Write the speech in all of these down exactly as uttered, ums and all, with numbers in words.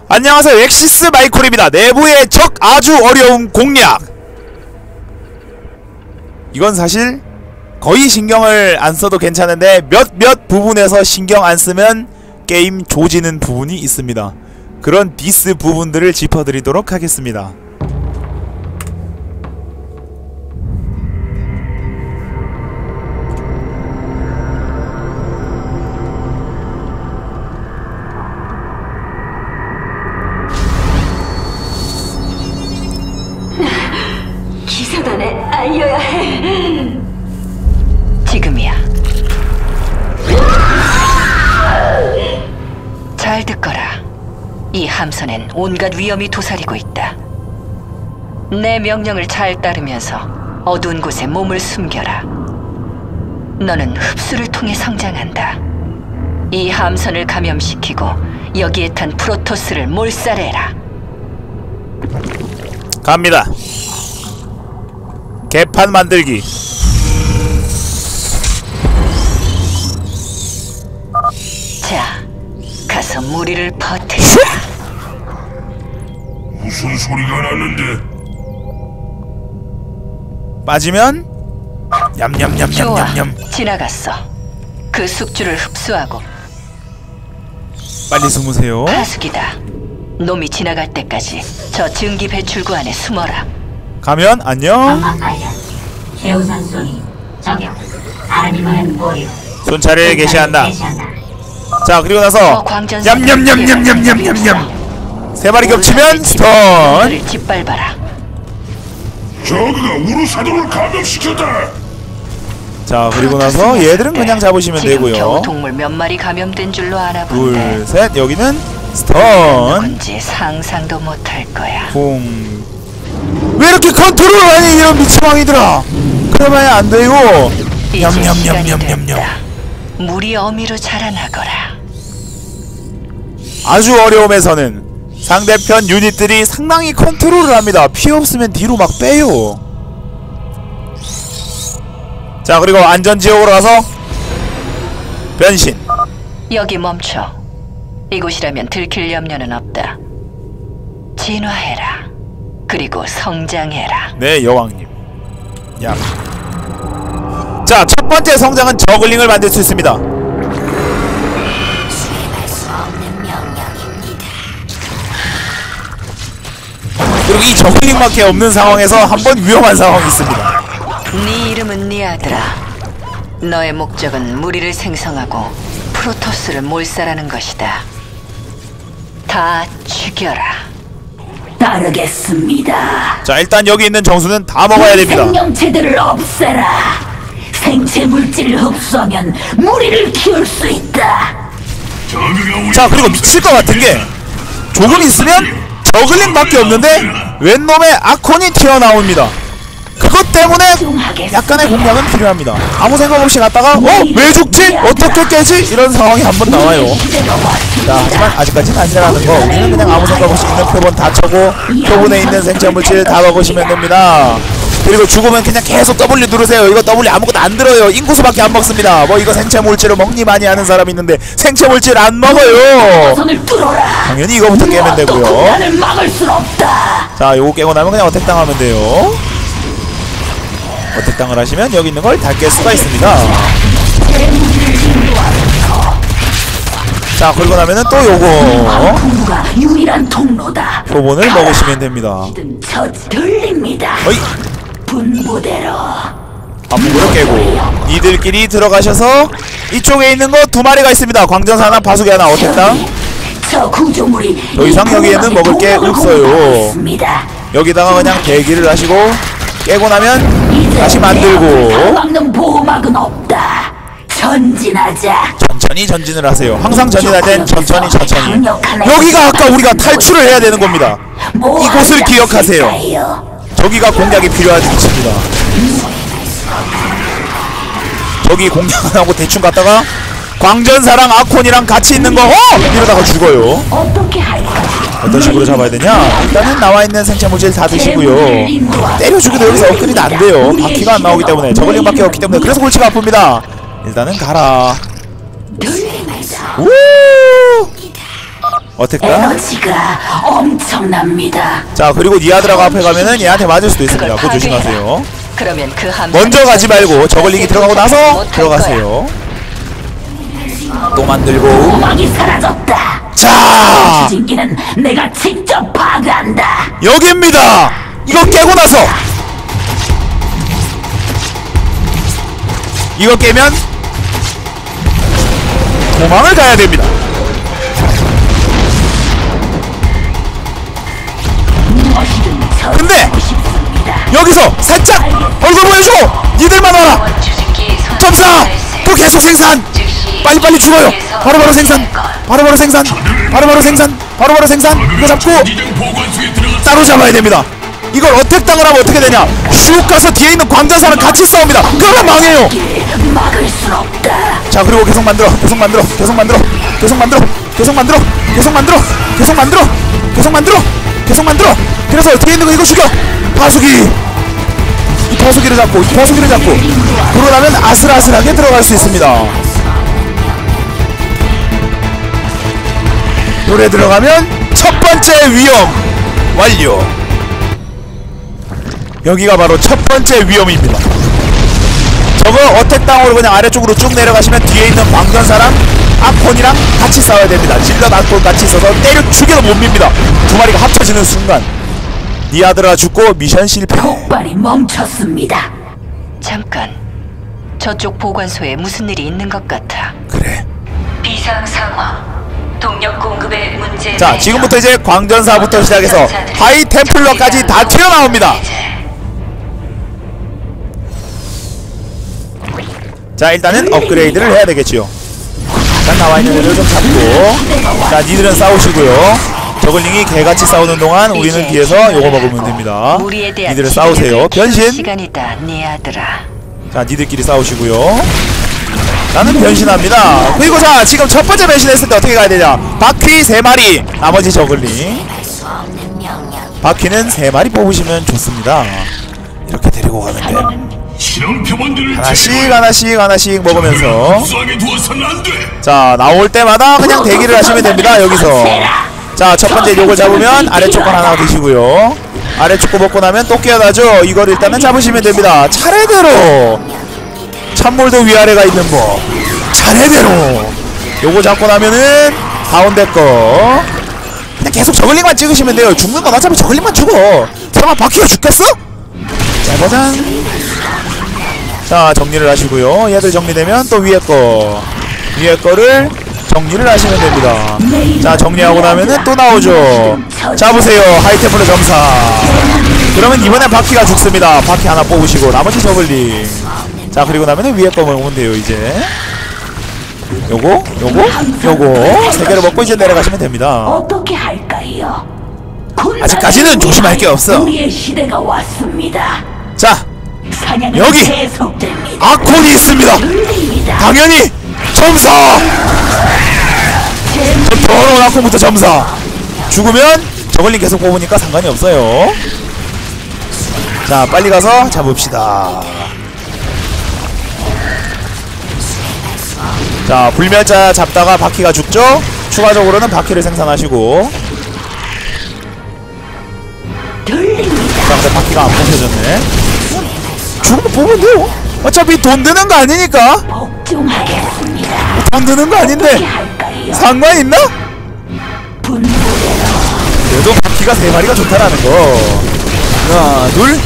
안녕하세요, 엑시스 마이콜입니다. 내부의 적 아주 어려움 공략. 이건 사실 거의 신경을 안 써도 괜찮은데 몇몇 부분에서 신경 안 쓰면 게임 조지는 부분이 있습니다. 그런 디스 부분들을 짚어드리도록 하겠습니다. 기사단에 알려야 해. 지금이야. 잘 듣거라. 이 함선엔 온갖 위험이 도사리고 있다. 내 명령을 잘 따르면서 어두운 곳에 몸을 숨겨라. 너는 흡수를 통해 성장한다. 이 함선을 감염시키고 여기에 탄 프로토스를 몰살해라. 갑니다. 개판 만들기. 자, 가서 무리를 퍼뜨려. 무슨 소리가 났는데? 빠지면 좋아, 냠냠냠냠냠냠. 지나갔어. 그 숙주를 흡수하고. 빨리 숨으세요. 파수기다. 놈이 지나갈 때까지 저 증기 배출구 안에 숨어라. 가면 안녕. 해우산소이 저격. 아니면 뭐요? 손차를 개시한다. 자, 그리고 나서 어, 광전사. 냠냠냠냠냠냠냠. 세 마리 겹치면 스턴. 를 짓밟아라. 저그가 우르사도를 감염시켰다. 자, 그리고 나서 얘들은 그냥 잡으시면 지금 되고요. 겨우 동물 몇 마리 감염된 줄로 알아본데. 둘, 셋. 여기는 스턴. 누군지 상상도 못할 거야. 붕. 왜 이렇게 컨트롤 하니 이런 미치광이들아. 그러면 안 되고. 이제 시간이 냠냠냠냠냠냠. 됐다. 물이 어미로 자라나거라. 아주 어려움에서는 상대편 유닛들이 상당히 컨트롤을 합니다. 피해 없으면 뒤로 막 빼요. 자, 그리고 안전지역으로 가서 변신. 여기 멈춰. 이곳이라면 들킬 염려는 없다. 진화해라. 그리고 성장해라. 네, 여왕님. 야. 자, 첫 번째 성장은 저글링을 만들 수 있습니다. 그리고 이 저글링밖에 없는 상황에서 한번 위험한 상황이 있습니다. 네 이름은 네 아들아. 너의 목적은 무리를 생성하고 프로토스를 몰살하는 것이다. 다 죽여라. 따르겠습니다. 자, 일단 여기 있는 정수는 다 먹어야 됩니다. 생명체들을 없애라. 생체 물질을 흡수하면 무리를 키울 수 있다. 저그가 우리 자, 그리고 미칠 것 같은 게 조금 있으면 저글링밖에 없는데 웬 놈의 아콘이 튀어나옵니다. 그것 때문에 약간의 공략은 필요합니다. 아무 생각 없이 갔다가 어? 왜 죽지? 어떻게 깨지? 이런 상황이 한번 나와요. 자, 하지만 아직까지는 안전하는 거. 우리는 그냥 아무 생각 없이 있는 표본 다 쳐고 표본에 있는 생체 물질 다 먹으시면 됩니다. 그리고 죽으면 그냥 계속 더블유 누르세요. 이거 더블유 아무것도 안 들어요. 인구수밖에 안 먹습니다. 뭐 이거 생체 물질을 먹니 많이 하는 사람이 있는데 생체 물질 안 먹어요. 당연히 이거부터 깨면 되고요. 자, 요거 깨고 나면 그냥 어택 당하면 돼요. 어택 당을 하시면 여기 있는 걸 다 깰 수가 있습니다. 자, 그러고 나면은 또 요거 유일한 통로다. 표본을 먹으시면 됩니다. 저 들립니다. 어이, 분부대로. 앞으로 깨고 이들끼리 들어가셔서 이쪽에 있는 거 두 마리가 있습니다. 광전사 하나, 파수기 하나, 어택당. 저 구조물이 더 이상 여기에는 먹을 게 없어요. 여기다가 그냥 대기를 하시고 깨고 나면 다시 만들고 막는 보호막은 없다. 전진하자. 천천히 전진을 하세요. 항상 전진할 땐 천천히 천천히. 여기가 아까 우리가 탈출을 해야 되는 겁니다. 이곳을 기억하세요. 저기가 공략이 필요한 위치입니다. 저기 공략 안 하고 대충 갔다가 광전사랑 아콘이랑 같이 있는 거 어! 이러다가 죽어요. 어떻게 할까? 어떤 식으로 잡아야 되냐? 일단은 나와있는 생체물질 다 드시고요. 때려 죽여도 여기서 업그레이드 안 돼요. 바퀴가 안 나오기 때문에. 저글링밖에 없기 때문에. 그래서 골치가 아픕니다. 일단은 가라. 우! 어택다. 에너지가 엄청납니다. 자 그리고 니아드라가 앞에 가면은 얘한테 맞을 수도 있습니다. 그걸 그거 파괴해라. 조심하세요. 그러면 그 함선 먼저 가지 말고 저글링이 들어가고 나서 못할 들어가세요. 또 만들고. 오막이 사라졌다. 자 추진기는 내가 직접 파괴한다. 여기입니다. 이거 깨고 나서 이거 깨면 도망을 가야 됩니다. 무엇이든 근데! 처리하고 싶습니다. 여기서 살짝 얼굴 보여줘. 니들만 와라. 점사 또 계속 생산. 빨리빨리 죽어요. 바로바로 생산. 바로바로 생산. 바로바로 생산. 바로바로 생산. 이거 잡고 지정 보관소에 들어가. 따로 잡아야 됩니다. 이걸 어택당을 하면 어떻게 되냐. 슉 가서 뒤에 있는 광전사랑 같이 싸웁니다. 그러면 망해요. 막을 순 없다. 자 그리고 계속 만들어 계속 만들어 계속 만들어 계속 만들어 계속 만들어 계속 만들어 계속 만들어 계속 만들어 계속 만들어. 그래서 어떻게 있는 거 이거 죽여. 파수기 이 파수기를 잡고 이 파수기를 잡고 그러고 나면 아슬아슬하게 들어갈 수 있습니다. 요래 들어가면 첫 번째 위험 완료. 여기가 바로 첫 번째 위험입니다. 저거 어택당으로 그냥 아래쪽으로 쭉 내려가시면 뒤에 있는 광전사랑 아콘이랑 같이 싸워야 됩니다. 질럿 아콘 같이 있어서 때려 죽여도 못 밉니다. 두 마리가 합쳐지는 순간 니아드라 죽고 미션 실패. 폭발이 멈췄습니다. 잠깐. 저쪽 보관소에 무슨 일이 있는 것 같아. 그래. 비상 상황. 동력 공급에 문제. 자 지금부터 이제 광전사부터 시작해서 하이 템플러까지 다 튀어나옵니다. 자 일단은 업그레이드를 해야 되겠지요. 일단 나와있는 애들 좀 잡고. 자 니들은 싸우시고요. 저글링이 개같이 싸우는 동안 우리는 뒤에서 요거 먹으면 됩니다. 무리에 대한 니들은 싸우세요. 변신. 시간이다, 네 아들아. 자 니들끼리 싸우시고요. 나는 변신합니다. 그리고 자 지금 첫 번째 변신했을 때 어떻게 가야 되냐. 바퀴 세 마리 나머지 저글링. 바퀴는 세 마리 뽑으시면 좋습니다. 이렇게 데리고 가면 돼. 실험 표본들을 하나씩 하나씩 하나씩 먹으면서. 흡수하게 두어서는 안 돼. 자 나올 때마다 그냥 대기를 하시면 됩니다. 여기서 자 첫번째 요걸 잡으면 아래쪽 거 하나 드시고요. 아래쪽 거 먹고 나면 또 깨어나죠. 이걸 일단은 잡으시면 됩니다. 차례대로 찬물도 위아래가 있는 법 차례대로 요거 잡고 나면은 가운데 거 그냥 계속 저글링만 찍으시면 돼요. 죽는 건 어차피 저글링만 죽어. 설마 바퀴가 죽겠어? 짜자잔. 자 정리를 하시고요. 얘들 정리되면 또 위에 거 위에 거를 정리를 하시면 됩니다. 자 정리하고 나면은 또 나오죠. 잡으세요. 하이템플러 점사. 그러면 이번엔 바퀴가 죽습니다. 바퀴 하나 뽑으시고 나머지 저글링. 자 그리고 나면은 위에 거 먹으면 돼요. 이제 요거 요거 요거 세 개를 먹고 이제 내려가시면 됩니다. 어떻게 할까요? 아직까지는 조심할 게 없어. 우리의 시대가 왔습니다. 자 사냥은 여기! 계속됩니다. 아콘이 있습니다. 들립니다. 당연히 점사. 저 더러운 아콘부터 점사. 죽으면 저글링 계속 뽑으니까 상관이 없어요. 자 빨리 가서 잡읍시다. 자 불멸자 잡다가 바퀴가 죽죠. 추가적으로는 바퀴를 생산하시고. 들립니다. 자 근데 바퀴가 안 뽑혀졌네. 죽으면 보면 돼요. 어차피 돈 드는 거 아니니까. 복종하겠습니다. 돈 드는 거 아닌데 어떻게 할까요? 상관 있나? 분부대로 그래도 바퀴가 세 마리가 좋다라는 거. 하나, 둘,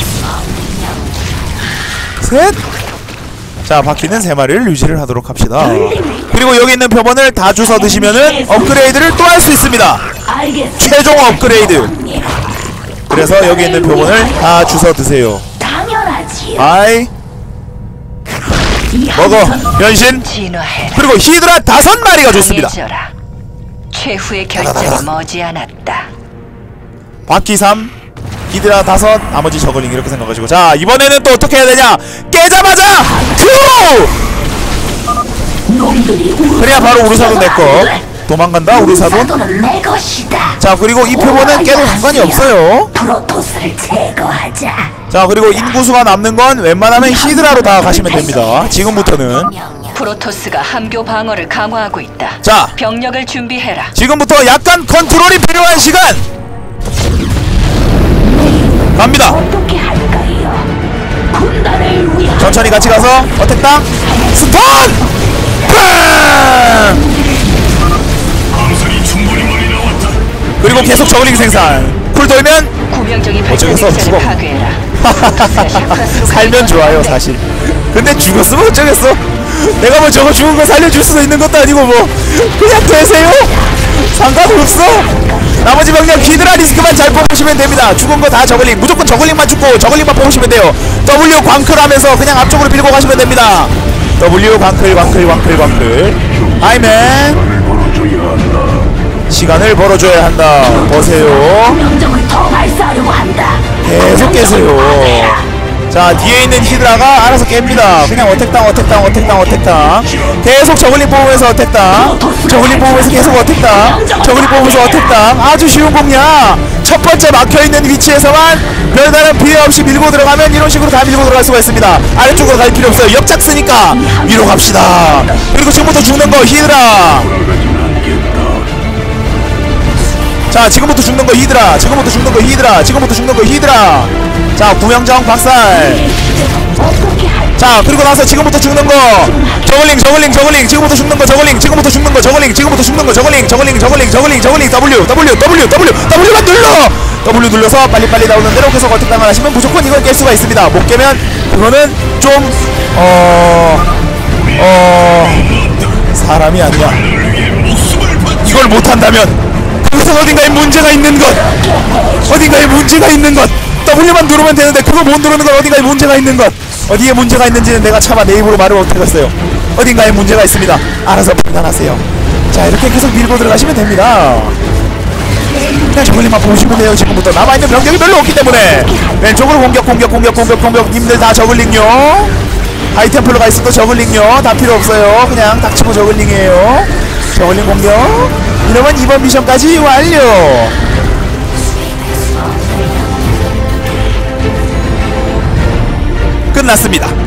셋. 자, 바퀴는 세 마리를 유지를 하도록 합시다. 그리고 여기 있는 표본을 다 주워 드시면은 업그레이드를 또 할 수 있습니다. 알겠습니다. 최종 업그레이드. 그래서 여기 있는 표본을 다 주워 드세요. 당연하지요. 아이, 이 먹어. 함선 변신. 진화해라. 그리고 히드라 다섯 마리가 좋습니다. 강해져라. 최후의 결정은 머지않았다. 바퀴 삼, 히드라 다섯, 나머지 저글링 이렇게 생각하시고. 자 이번에는 또 어떻게 해야 되냐. 깨자마자 큐! 놈들이 우르 그래야 바로 우르사돈 내꺼. 도망간다 우르사돈. 우르사돈은 내 것이다. 자 그리고 이 표본은 깨도 상관이 없어요. 프로토스를 제거하자. 자 그리고 인구수가 남는 건 웬만하면 히드라로 다 가시면 됩니다. 지금부터는 프로토스가 함교 방어를 강화하고 있다. 자. 병력을 준비해라. 지금부터 약간 컨트롤이 필요한 시간 갑니다. 어떻게 할까요? 군단을 위한 천천히 같이 가서 어택당 스턴 팡! 함선이 충분히 멀리 나왔다. 그리고 계속 저글링 생산 쿨 돌면 구명정이 어쩌겠어, 발전기체를 죽어. 파괴해라. 살면 좋아요 사실. 근데 죽었으면 어쩌겠어. 내가 뭐 저거 죽은 거 살려줄 수도 있는 것도 아니고 뭐 그냥 되세요. 상관없어. 나머지 병력 히드라 리스크만 잘 뽑으시면 됩니다. 죽은 거 다 저글링, 무조건 저글링만 죽고 저글링만 뽑으시면 돼요. W 광클 하면서 그냥 앞쪽으로 밀고 가시면 됩니다. W 광클 광클 광클 광클. 아이맨 시간을 벌어줘야 한다. 보세요. 명정을 더 발사하려고 한다. 계속 깨세요. 자, 뒤에 있는 히드라가 알아서 깹니다. 그냥 어택당 어택당 어택당 어택당 계속 저글링 뽑으면서 어택당 저글링 뽑으면서 계속 어택당 저글링 뽑으면서 어택당. 아주 쉬운 공략. 첫 번째 막혀있는 위치에서만 별다른 피해 없이 밀고 들어가면 이런 식으로 다 밀고 들어갈 수가 있습니다. 아래쪽으로 갈 필요 없어요. 옆작 쓰니까 위로 갑시다. 그리고 지금부터 죽는 거 히드라. 자, 지금부터 죽는 거 히드라. 지금부터 죽는 거 히드라. 지금부터 죽는 거 히드라. 자, 구명정 박살. 어떻게 할 자, 그리고 나서 지금부터 죽는 거 저글링 저글링 저글링. 지금부터 죽는 거 저글링. 지금부터 죽는 거 저글링. 지금부터 죽는 거 저글링 저글링 저글링 저글링 저글링 W W W W W만 눌러. W 눌러서 빨리빨리 나오는 대로 계속 어택당을 하시면 무조건 이걸 깰 수가 있습니다. 못 깨면 그거는 좀 어... 어... 사람이 아니야. 이걸 못한다면 그것은 어딘가에 문제가 있는 것. 어딘가에 문제가 있는 것. W만 누르면 되는데 그거 못 누르는 건 어딘가에 문제가 있는 것. 어디에 문제가 있는지는 내가 차마 내 입으로 말을 못하겠어요. 어딘가에 문제가 있습니다. 알아서 판단하세요. 자, 이렇게 계속 밀고 들어가시면 됩니다. 그냥 저글링만 보시면 돼요. 지금부터 남아있는 병력이 별로 없기 때문에 왼쪽으로 공격 공격 공격 공격 공격. 님들 다 저글링요. 하이템플러가 있어도 저글링요. 다 필요 없어요. 그냥 닥치고 저글링이에요. 저글링 공격. 이러면 이번 미션까지 완료. 끝났습니다.